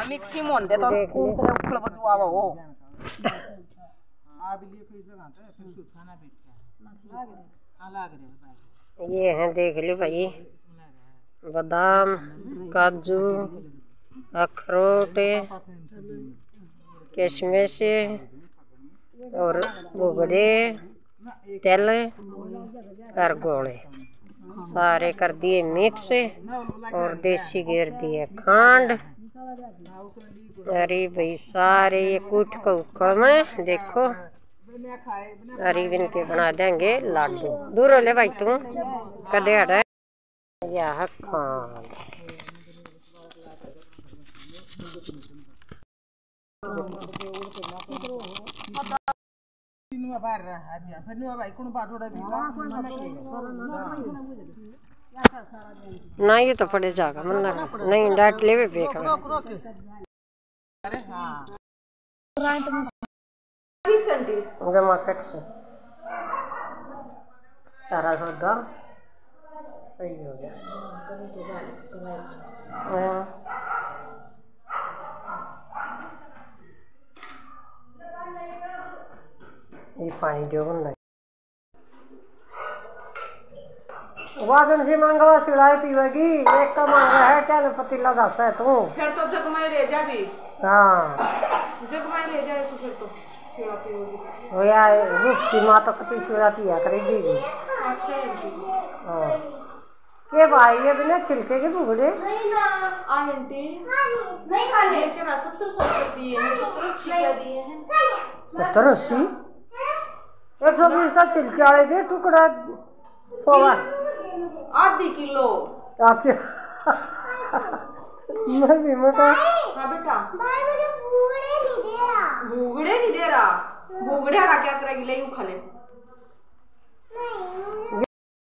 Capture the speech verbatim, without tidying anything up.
Mixie में होंदे तो उखले उखले बजवावा हो ये हैं देख लो भाई बादाम काजू अखरोट किशमिश और बुगड़े तिल और गोले सारे कर दिए मिक्स और देसी घेर दिए खांड। अरे भाई सारे ये कूट को उखड़ में देखो अरे इनके बना देंगे लाडू। दूर ले भाई तू कदे हट यह खांड ना ये तो पड़े जागा मन लगा नहीं डाट ले बेक मार्केट से सारा सौदा सही हो गया। ये पानी दो बनना वादन से मांगवा सिलाई पीवेगी एक का मांगा है चल पतीला दस है तू फिर तो जग में ले जा भी हाँ जग में ले जाए तो फिर तो सिला पीवेगी वो यार रूप की माँ तो कति सिला पिया करेगी। अच्छा हाँ ये भाई ये बिना छिलके के भुगड़े आंटी नहीं खाने के ना सत्तर सत्तर दिए हैं सत्तर छिलके दिए हैं सत्तर अस्सी एक सौ बीस का छिलके वाले दे टुकड़ा सोवा आधी किलो अच्छा मैं भी मत हाँ बेटा भूगड़े नहीं दे रहा भूगड़े का क्या करेगी ले खा ले।